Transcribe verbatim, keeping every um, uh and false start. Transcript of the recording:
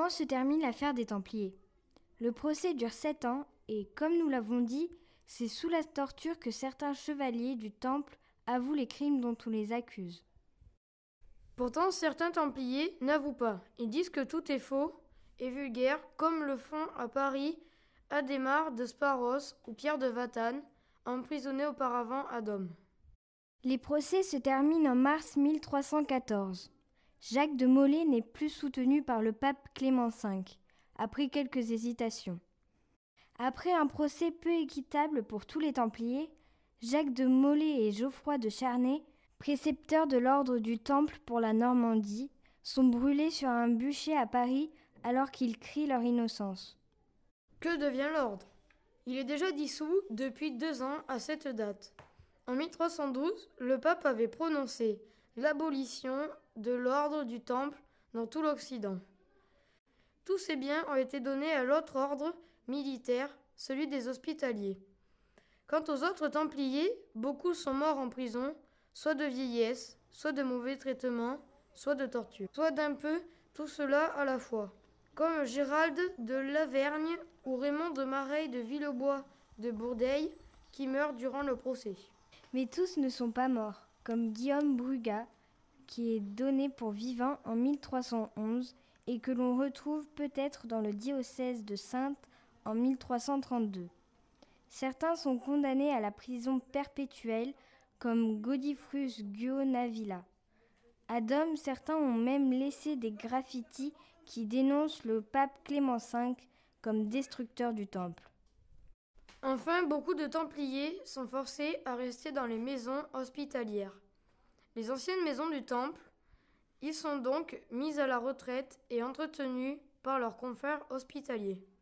Comment se termine l'affaire des Templiers? Le procès dure sept ans et, comme nous l'avons dit, c'est sous la torture que certains chevaliers du Temple avouent les crimes dont on les accuse. Pourtant, certains Templiers n'avouent pas. Ils disent que tout est faux et vulgaire, comme le font à Paris Adhémar de Sparros ou Pierre de Vatan, emprisonné auparavant à Dôme. Les procès se terminent en mars mille trois cent quatorze. Jacques de Molay n'est plus soutenu par le pape Clément cinq, après quelques hésitations. Après un procès peu équitable pour tous les Templiers, Jacques de Molay et Geoffroy de Charnay, précepteurs de l'ordre du Temple pour la Normandie, sont brûlés sur un bûcher à Paris alors qu'ils crient leur innocence. Que devient l'ordre? Il est déjà dissous depuis deux ans à cette date. En mille trois cent douze, le pape avait prononcé l'abolition de l'ordre du Temple dans tout l'Occident. Tous ces biens ont été donnés à l'autre ordre militaire, celui des Hospitaliers. Quant aux autres Templiers, beaucoup sont morts en prison, soit de vieillesse, soit de mauvais traitements, soit de torture, soit d'un peu tout cela à la fois, comme Gérald de Lavergne ou Raymond de Mareil de Villebois de Bourdeil, qui meurent durant le procès. Mais tous ne sont pas morts, comme Guillaume Brugat, qui est donné pour vivant en mille trois cent onze et que l'on retrouve peut-être dans le diocèse de Saintes en mille trois cent trente-deux. Certains sont condamnés à la prison perpétuelle, comme Godifrus Guionavilla. À Dôme, certains ont même laissé des graffitis qui dénoncent le pape Clément cinq comme destructeur du temple. Enfin, beaucoup de Templiers sont forcés à rester dans les maisons hospitalières. Les anciennes maisons du Temple, ils sont donc mis à la retraite et entretenus par leurs confrères hospitaliers.